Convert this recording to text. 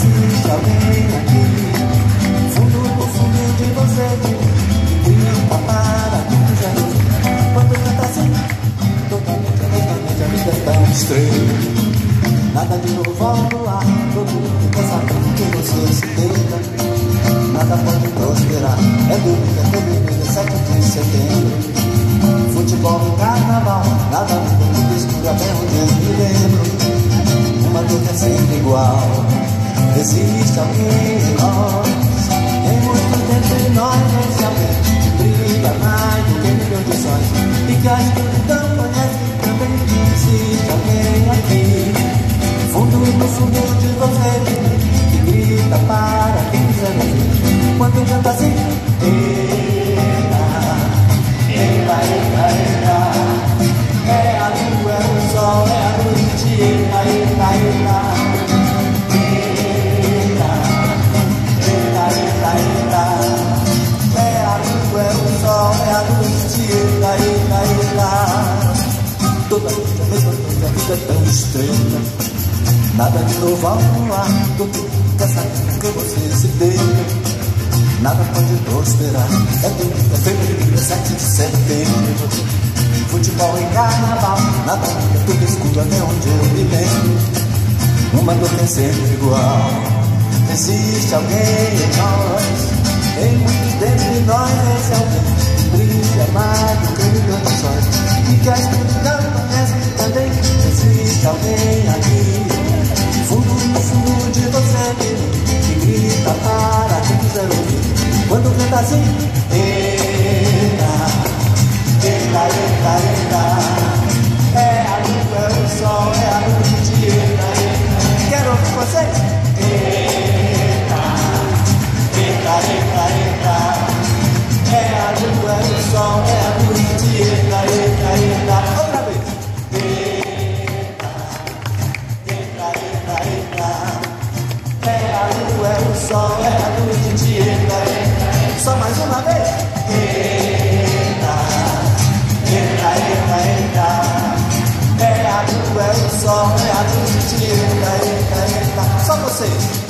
existe alguém aqui, fundo no fundo de você, que grita para quem quiser ouvir. Quando canta assim, totalmente, honestamente, a vida é tão estranha. Nada de novo no ar, todo mundo fica sabendo que você se deita. Nada pode prosperar, é domingo, é domingo, é 7 de setembro. Futebol e carnaval, nada muda, tudo escuro até onde eu me lembro. Uma dor que é sempre igual, existe alguém em nós. Tem muito dentro de nós, esse alguém que brilha mais do que milhões de sonhos. E que a escuridão conhece também. Existe alguém aqui, fundo no fundo de você, que grita para quem quiser ouvir. Quando canta assim, eita, eita, eita, eita. É a lua, é o sol, é a noite, eita, eita, eita. Eita, eita, eita, eita. É a lua, é o sol, é a noite, eita, eita, eita. Toda noite a mesma coisa, a vida é tão estreita. Nada de novo no ar, todo mundo quer saber que você se deita. Nada pode prosperar, é domingo, é fevereiro, é 7 de setembro. Futebol e carnaval, nada muda, tudo escuro até onde eu me lembro. Uma dor que é sempre igual, existe alguém em nós. Tem muitos dentro de nós, esse alguém que brilha mais do que milhões de sonhos. E que a escuridão conhece também. Existe alguém aqui, fundo no fundo de você, que grita para quem quiser ouvir. Quando canta assim, eita, eita, eita, eita. É a lua, é o sol, é a noite, eita, eita. Quero ouvir vocês. Eita, eita, eita, eita. É a lua, é o sol, é a noite, eita, eita, eita. Outra vez. Eita, eita, eita, eita. É a lua, é o sol, é a noite, eita, eita. Só mais uma vez. Eita, eita, eita, eita. É a lua, é o sol, é a noite, eita, eita, eita. Só vocês.